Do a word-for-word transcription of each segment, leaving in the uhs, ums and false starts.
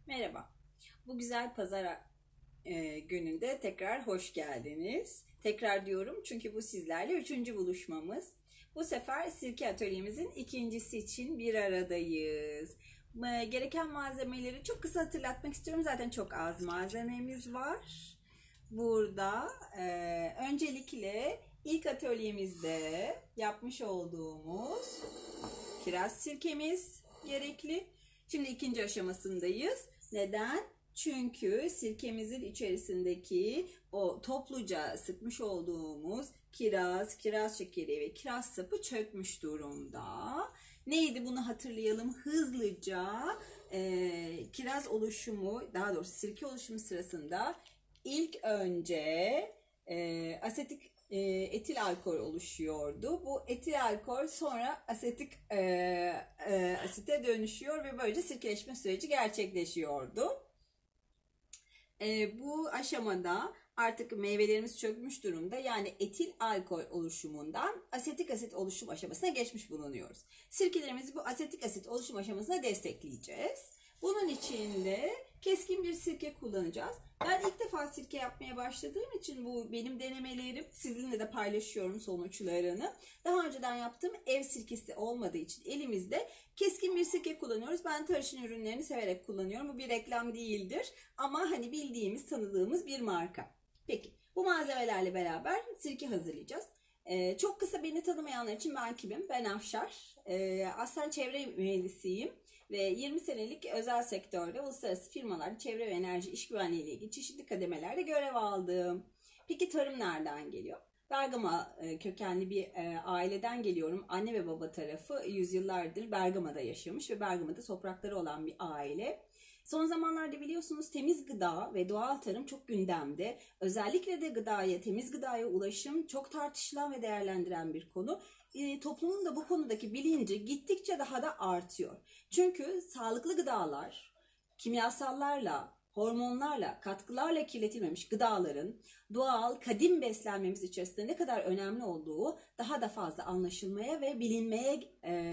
Merhaba. Bu güzel pazar e, gününde tekrar hoş geldiniz. Tekrar diyorum çünkü bu sizlerle üçüncü buluşmamız. Bu sefer sirke atölyemizin ikincisi için bir aradayız. E, Gereken malzemeleri çok kısa hatırlatmak istiyorum. Zaten çok az malzememiz var. Burada e, öncelikle ilk atölyemizde yapmış olduğumuz kiraz sirkemiz gerekli. Şimdi ikinci aşamasındayız. Neden? Çünkü sirkemizin içerisindeki o topluca sıkmış olduğumuz kiraz, kiraz şekeri ve kiraz sapı çökmüş durumda. Neydi bunu hatırlayalım hızlıca. Ee, kiraz oluşumu, daha doğrusu sirke oluşumu sırasında ilk önce e, asetik e, etil alkol oluşuyordu. Bu etil alkol sonra asetik e, e, asite dönüşüyor ve böylece sirkeleşme süreci gerçekleşiyordu. E, bu aşamada artık meyvelerimiz çökmüş durumda. Yani etil alkol oluşumundan asetik asit oluşum aşamasına geçmiş bulunuyoruz. Sirkelerimizi bu asetik asit oluşum aşamasına destekleyeceğiz. Bunun için de keskin bir sirke kullanacağız. Ben ilk defa sirke yapmaya başladığım için bu benim denemelerim, sizinle de paylaşıyorum sonuçlarını. Daha önceden yaptığım ev sirkesi olmadığı için elimizde keskin bir sirke kullanıyoruz. Ben Tarış'ın ürünlerini severek kullanıyorum. Bu bir reklam değildir ama hani bildiğimiz, tanıdığımız bir marka. Peki bu malzemelerle beraber sirke hazırlayacağız. Ee, çok kısa beni tanımayanlar için ben kimim? Ben Afşar. Ee, aslen çevre mühendisiyim. Ve yirmi senelik özel sektörde uluslararası firmalarda çevre ve enerji iş güvenliği ile ilgili çeşitli kademelerde görev aldım. Peki tarım nereden geliyor? Bergama kökenli bir aileden geliyorum. Anne ve baba tarafı yüzyıllardır Bergama'da yaşamış ve Bergama'da toprakları olan bir aile. Son zamanlarda biliyorsunuz temiz gıda ve doğal tarım çok gündemde. Özellikle de gıdaya, temiz gıdaya ulaşım çok tartışılan ve değerlendiren bir konu. E, toplumun da bu konudaki bilinci gittikçe daha da artıyor. Çünkü sağlıklı gıdalar, kimyasallarla, hormonlarla, katkılarla kirletilmemiş gıdaların doğal, kadim beslenmemiz içerisinde ne kadar önemli olduğu daha da fazla anlaşılmaya ve bilinmeye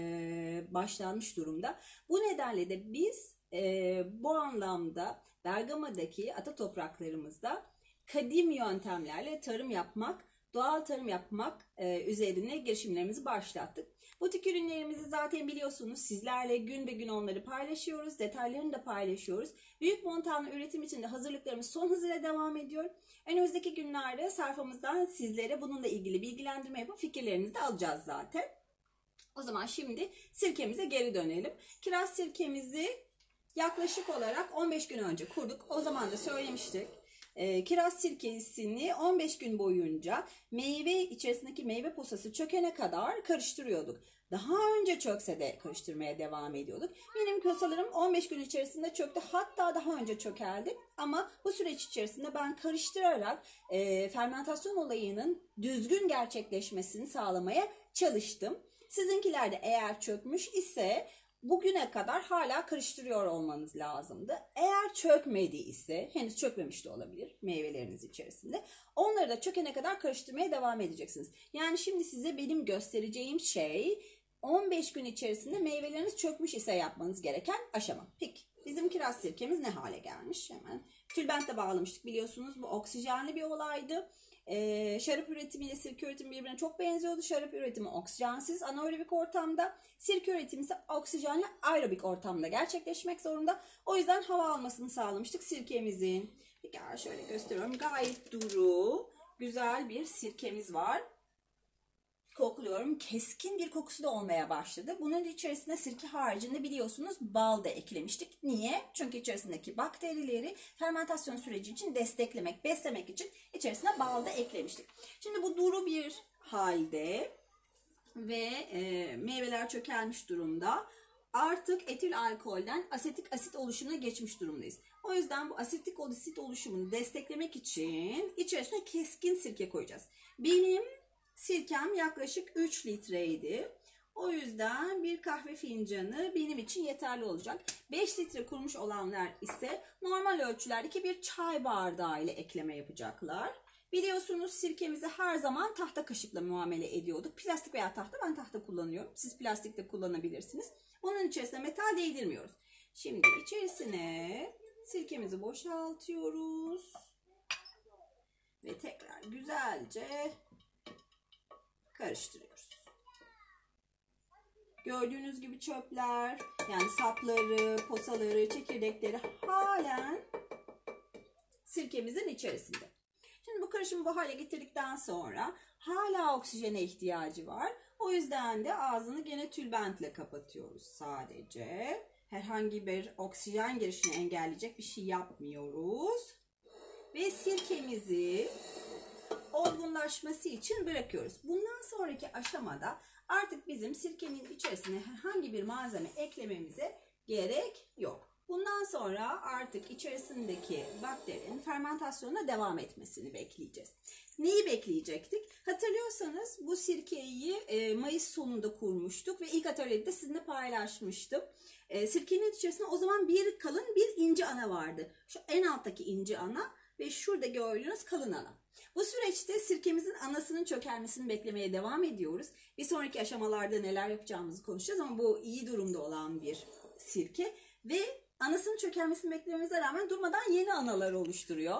e, başlanmış durumda. Bu nedenle de biz e, bu anlamda Bergama'daki ata topraklarımızda kadim yöntemlerle tarım yapmak, doğal tarım yapmak e, üzerine girişimlerimizi başlattık. Butik ürünlerimizi zaten biliyorsunuz, sizlerle gün be gün onları paylaşıyoruz, detaylarını da paylaşıyoruz. Büyük montanlı üretim için de hazırlıklarımız son hızıyla devam ediyor. Önümüzdeki günlerde sayfamızdan sizlere bununla ilgili bilgilendirme yapıp fikirlerinizi de alacağız zaten. O zaman şimdi sirkemize geri dönelim. Kiraz sirkemizi yaklaşık olarak on beş gün önce kurduk. O zaman da söylemiştik. E, kiraz sirkesini on beş gün boyunca meyve içerisindeki meyve posası çökene kadar karıştırıyorduk. Daha önce çökse de karıştırmaya devam ediyorduk. Benim posalarım on beş gün içerisinde çöktü. Hatta daha önce çökeldi. Ama bu süreç içerisinde ben karıştırarak e, fermentasyon olayının düzgün gerçekleşmesini sağlamaya çalıştım. Sizinkiler de eğer çökmüş ise bugüne kadar hala karıştırıyor olmanız lazımdı. Eğer çökmedi ise, henüz çökmemiş de olabilir meyveleriniz içerisinde, onları da çökene kadar karıştırmaya devam edeceksiniz. Yani şimdi size benim göstereceğim şey on beş gün içerisinde meyveleriniz çökmüş ise yapmanız gereken aşama. Peki bizim kiraz sirkemiz ne hale gelmiş? Hemen tülbentle bağlamıştık, biliyorsunuz bu oksijenli bir olaydı. Ee, şarap üretimiyle sirke üretimi birbirine çok benziyordu. Şarap üretimi oksijensiz anaerobik ortamda, sirke üretimi ise oksijenli aerobik ortamda gerçekleşmek zorunda. O yüzden hava almasını sağlamıştık sirkemizin. Peki şöyle gösteriyorum. Gayet duru, güzel bir sirkemiz var. Kokluyorum. Keskin bir kokusu da olmaya başladı. Bunun içerisine sirke haricinde biliyorsunuz bal da eklemiştik. Niye? Çünkü içerisindeki bakterileri fermentasyon süreci için desteklemek, beslemek için içerisine bal da eklemiştik. Şimdi bu duru bir halde ve e, meyveler çökelmiş durumda. Artık etil alkolden asetik asit oluşumuna geçmiş durumdayız. O yüzden bu asetik asit oluşumunu desteklemek için içerisine keskin sirke koyacağız. Benim sirkem yaklaşık üç litreydi. O yüzden bir kahve fincanı benim için yeterli olacak. beş litre kurmuş olanlar ise normal ölçülerdeki bir çay bardağı ile ekleme yapacaklar. Biliyorsunuz sirkemizi her zaman tahta kaşıkla muamele ediyorduk. Plastik veya tahta, ben tahta kullanıyorum. Siz plastik de kullanabilirsiniz. Bunun içerisine metal değdirmiyoruz. Şimdi içerisine sirkemizi boşaltıyoruz. Ve tekrar güzelce karıştırıyoruz. Gördüğünüz gibi çöpler, yani sapları, posaları, çekirdekleri halen sirkemizin içerisinde. Şimdi bu karışımı bu hale getirdikten sonra hala oksijene ihtiyacı var. O yüzden de ağzını gene tülbentle kapatıyoruz sadece. Herhangi bir oksijen girişini engelleyecek bir şey yapmıyoruz. Ve sirkemizi olgunlaşması için bırakıyoruz. Bundan sonraki aşamada artık bizim sirkenin içerisine herhangi bir malzeme eklememize gerek yok. Bundan sonra artık içerisindeki bakterinin fermentasyonuna devam etmesini bekleyeceğiz. Neyi bekleyecektik? Hatırlıyorsanız bu sirkeyi e, Mayıs sonunda kurmuştuk ve ilk atölyede sizinle paylaşmıştım. E, sirkenin içerisinde o zaman bir kalın bir ince ana vardı. Şu en alttaki ince ana ve şurada gördüğünüz kalın ana. Bu süreçte sirkemizin anasının çökelmesini beklemeye devam ediyoruz. Bir sonraki aşamalarda neler yapacağımızı konuşacağız ama bu iyi durumda olan bir sirke ve anasının çökelmesini beklememize rağmen durmadan yeni analar oluşturuyor.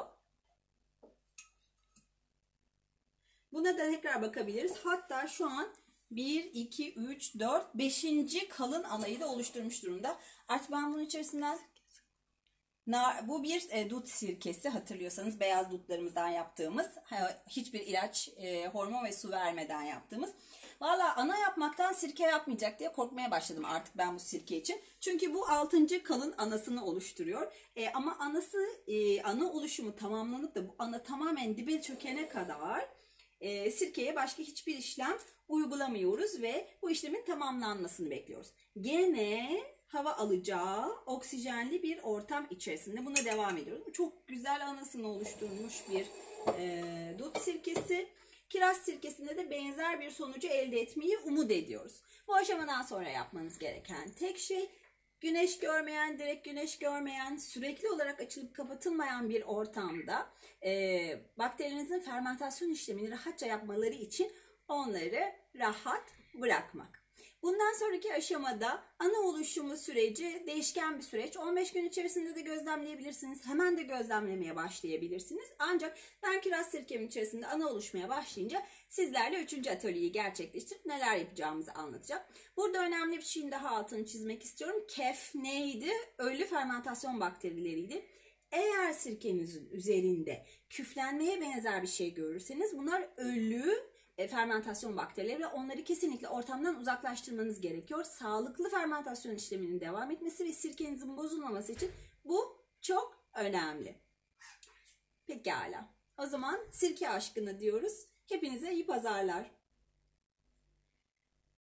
Buna da tekrar bakabiliriz. Hatta şu an bir, iki, üç, dört, beşinci kalın anayı da oluşturmuş durumda. Artık ben bunun içerisinden bu bir e, dut sirkesi, hatırlıyorsanız beyaz dutlarımızdan yaptığımız, hiçbir ilaç, e, hormon ve su vermeden yaptığımız. Valla ana yapmaktan sirke yapmayacak diye korkmaya başladım artık ben bu sirke için. Çünkü bu altıncı kalın anasını oluşturuyor. E, ama anası e, ana oluşumu tamamlanıp da bu ana tamamen dibe çökene kadar e, sirkeye başka hiçbir işlem uygulamıyoruz ve bu işlemin tamamlanmasını bekliyoruz. Gene hava alacağı oksijenli bir ortam içerisinde buna devam ediyoruz. Bu çok güzel anasını oluşturmuş bir e, dut sirkesi. Kiraz sirkesinde de benzer bir sonucu elde etmeyi umut ediyoruz. Bu aşamadan sonra yapmanız gereken tek şey güneş görmeyen, direkt güneş görmeyen, sürekli olarak açılıp kapatılmayan bir ortamda e, bakterinizin fermentasyon işlemini rahatça yapmaları için onları rahat bırakmak. Bundan sonraki aşamada ana oluşumu süreci değişken bir süreç. on beş gün içerisinde de gözlemleyebilirsiniz. Hemen de gözlemlemeye başlayabilirsiniz. Ancak ben kiraz sirkemin içerisinde ana oluşmaya başlayınca sizlerle üçüncü atölyeyi gerçekleştirip neler yapacağımızı anlatacağım. Burada önemli bir şeyin daha altını çizmek istiyorum. K E F neydi? Ölü fermentasyon bakterileriydi. Eğer sirkenizin üzerinde küflenmeye benzer bir şey görürseniz bunlar ölü fermentasyon bakterileri ve onları kesinlikle ortamdan uzaklaştırmanız gerekiyor. Sağlıklı fermentasyon işleminin devam etmesi ve sirkenizin bozulmaması için bu çok önemli. Pekala. O zaman sirke aşkına diyoruz. Hepinize iyi pazarlar.